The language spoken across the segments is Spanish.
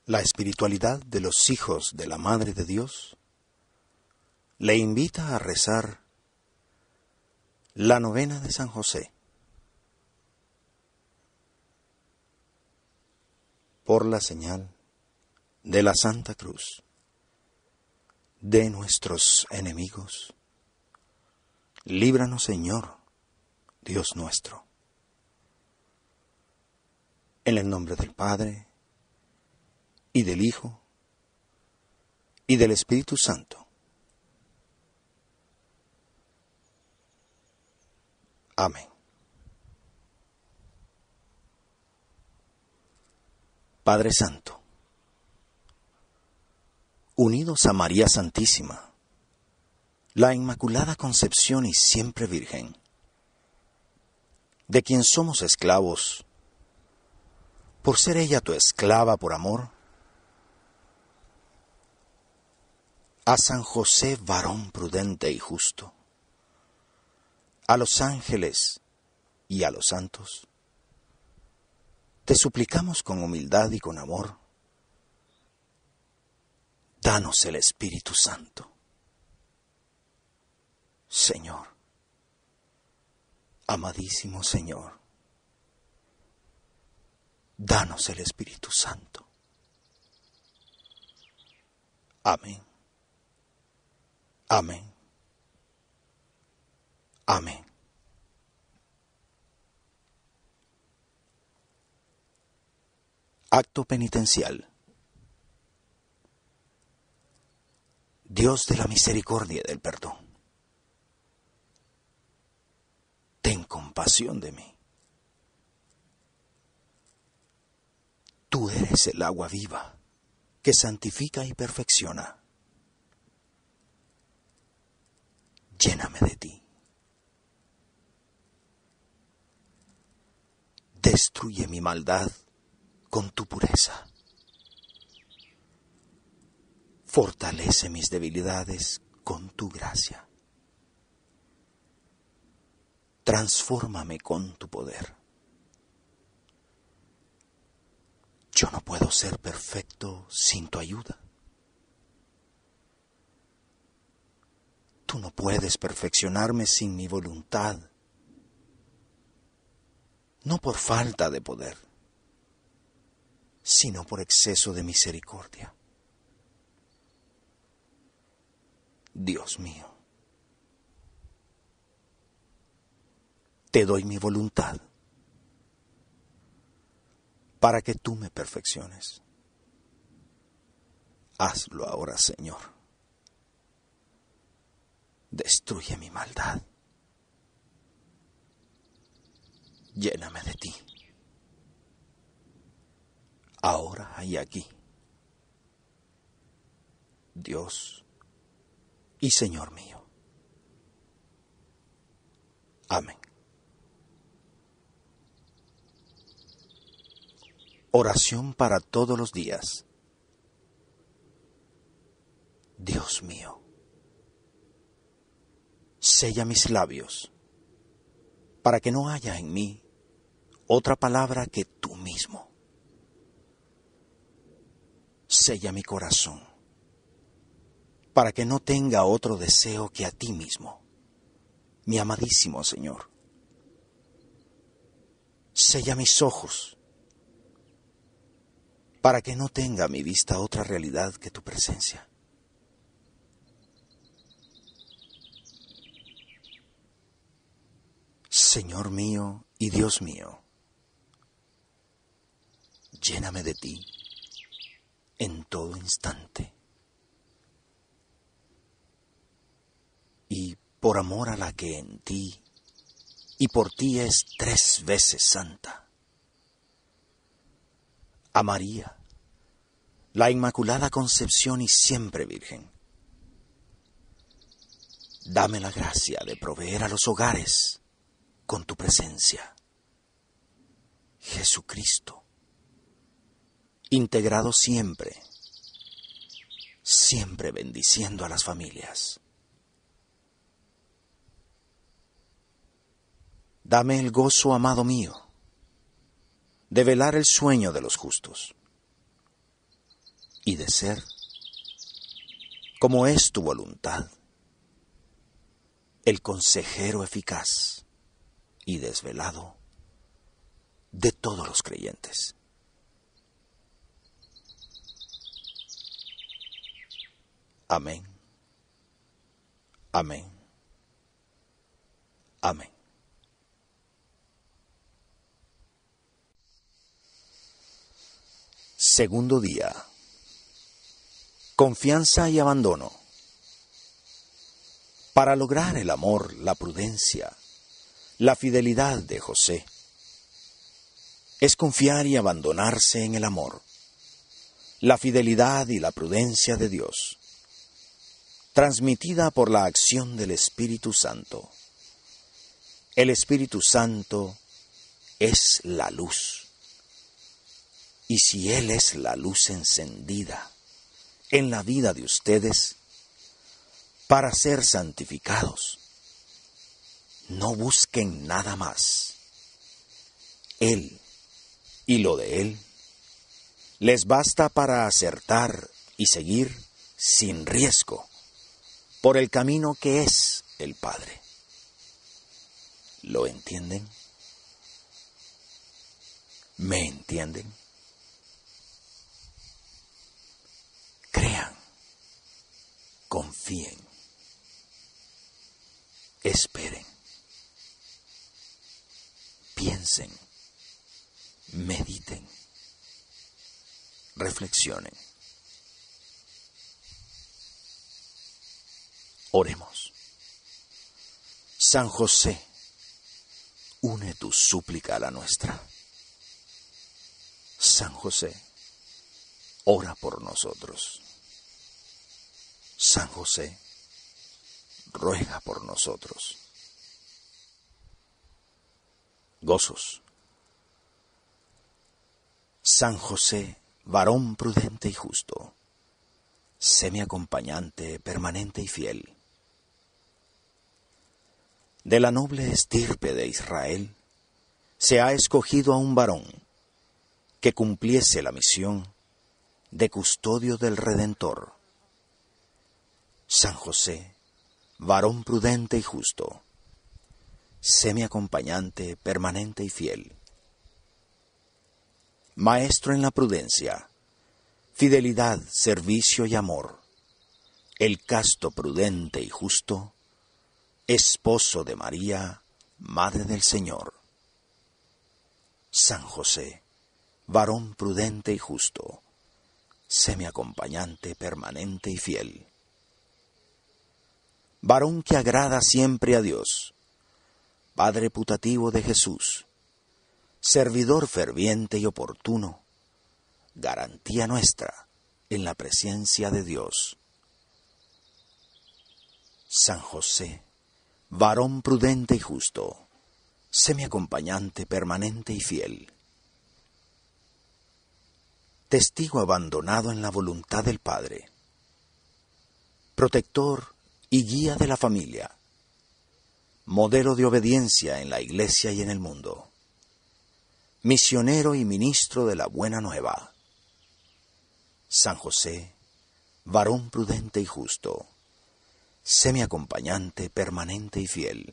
La espiritualidad de los hijos de la Madre de Dios le invita a rezar la novena de San José. Por la señal de la Santa Cruz de nuestros enemigos, líbranos, Señor, Dios nuestro. En el nombre del Padre, y del Hijo, y del Espíritu Santo. Amén. Padre Santo, unidos a María Santísima, la Inmaculada Concepción y siempre Virgen, de quien somos esclavos, por ser ella tu esclava por amor, a San José, varón prudente y justo, a los ángeles y a los santos, te suplicamos con humildad y con amor, danos el Espíritu Santo. Señor, amadísimo Señor, danos el Espíritu Santo. Amén. Amén. Amén. Acto penitencial. Dios de la misericordia y del perdón, ten compasión de mí. Tú eres el agua viva que santifica y perfecciona. Lléname de ti. Destruye mi maldad con tu pureza. Fortalece mis debilidades con tu gracia. Transfórmame con tu poder. Yo no puedo ser perfecto sin tu ayuda. Tú no puedes perfeccionarme sin mi voluntad, no por falta de poder, sino por exceso de misericordia. Dios mío, te doy mi voluntad para que tú me perfecciones. Hazlo ahora, Señor. Destruye mi maldad. Lléname de ti. Ahora y aquí. Dios y Señor mío. Amén. Oración para todos los días. Dios mío, sella mis labios, para que no haya en mí otra palabra que tú mismo. Sella mi corazón, para que no tenga otro deseo que a ti mismo, mi amadísimo Señor. Sella mis ojos, para que no tenga mi vista otra realidad que tu presencia. Señor mío y Dios mío, lléname de ti en todo instante. Y por amor a la que en ti y por ti es 3 veces santa, a María, la Inmaculada Concepción y siempre Virgen, dame la gracia de proveer a los hogares con tu presencia. Jesucristo, integrado siempre, siempre bendiciendo a las familias. Dame el gozo, amado mío, de velar el sueño de los justos. y de ser, como es tu voluntad, el consejero eficaz y desvelado de todos los creyentes. Amén. Amén. Amén. Segundo día. Confianza y abandono. Para lograr el amor, la prudencia, la fidelidad de José, es confiar y abandonarse en el amor, la fidelidad y la prudencia de Dios, transmitida por la acción del Espíritu Santo. El Espíritu Santo es la luz. Y si Él es la luz encendida en la vida de ustedes, para ser santificados, no busquen nada más. Él y lo de Él les basta para acertar y seguir sin riesgo por el camino que es el Padre. ¿Lo entienden? ¿Me entienden? Crean, confíen, esperen, piensen, mediten, reflexionen. Oremos. San José, une tu súplica a la nuestra. San José, ora por nosotros. San José, ruega por nosotros. Gozos. San José, varón prudente y justo, sé mi acompañante permanente y fiel. De la noble estirpe de Israel se ha escogido a un varón que cumpliese la misión de custodio del Redentor. San José, varón prudente y justo, sé mi acompañante permanente y fiel. Maestro en la prudencia, fidelidad, servicio y amor, el casto, prudente y justo, esposo de María, Madre del Señor. San José, varón prudente y justo, sé mi acompañante permanente y fiel. Varón que agrada siempre a Dios, Padre putativo de Jesús, servidor ferviente y oportuno, garantía nuestra en la presencia de Dios. San José, varón prudente y justo, sé mi acompañante permanente y fiel. Testigo abandonado en la voluntad del Padre, protector y guía de la familia, modelo de obediencia en la Iglesia y en el mundo, misionero y ministro de la Buena Nueva. San José, varón prudente y justo, sé mi acompañante permanente y fiel.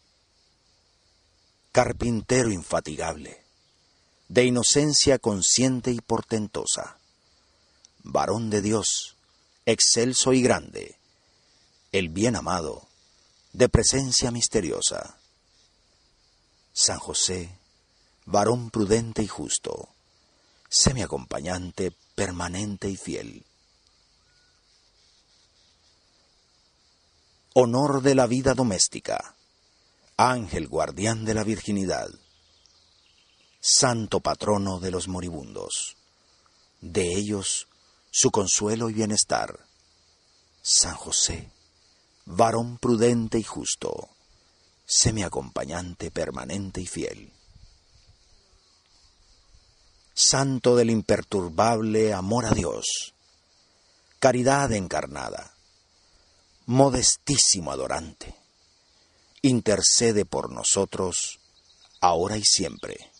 Carpintero infatigable, de inocencia consciente y portentosa, varón de Dios, excelso y grande, el bien amado, de presencia misteriosa. San José, varón prudente y justo, sé mi acompañante permanente y fiel. Honor de la vida doméstica, ángel guardián de la virginidad, santo patrono de los moribundos, de ellos su consuelo y bienestar. San José, varón prudente y justo, sé mi acompañante permanente y fiel. Santo del imperturbable amor a Dios, caridad encarnada, modestísimo adorante, intercede por nosotros, ahora y siempre.